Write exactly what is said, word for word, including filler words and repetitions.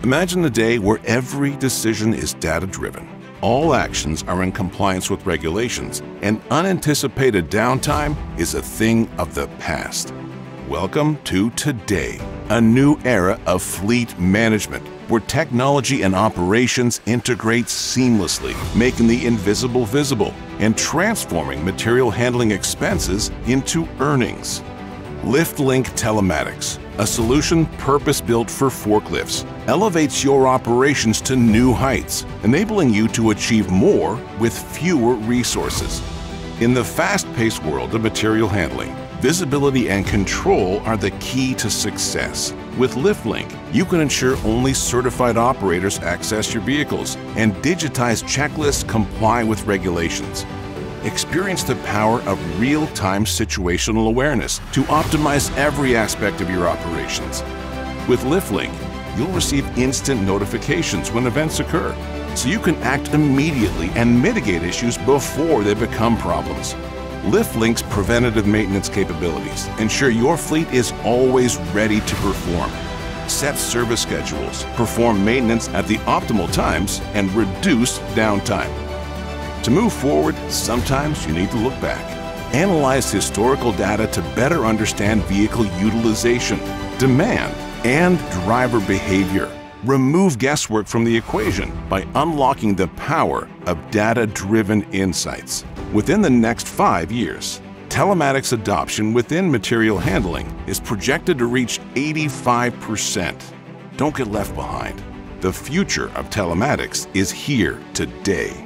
Imagine a day where every decision is data-driven. All actions are in compliance with regulations, and unanticipated downtime is a thing of the past. Welcome to today, a new era of fleet management, where technology and operations integrate seamlessly, making the invisible visible and transforming material handling expenses into earnings. LiftLink Telematics, a solution purpose-built for forklifts, elevates your operations to new heights, enabling you to achieve more with fewer resources. In the fast-paced world of material handling, visibility and control are the key to success. With LiftLink, you can ensure only certified operators access your vehicles, and digitized checklists comply with regulations. Experience the power of real-time situational awareness to optimize every aspect of your operations. With LiftLink, you'll receive instant notifications when events occur, so you can act immediately and mitigate issues before they become problems. LiftLink's preventative maintenance capabilities ensure your fleet is always ready to perform. Set service schedules, perform maintenance at the optimal times, and reduce downtime. To move forward, sometimes you need to look back. Analyze historical data to better understand vehicle utilization, demand, and driver behavior. Remove guesswork from the equation by unlocking the power of data-driven insights. Within the next five years, telematics adoption within material handling is projected to reach eighty-five percent. Don't get left behind. The future of telematics is here today.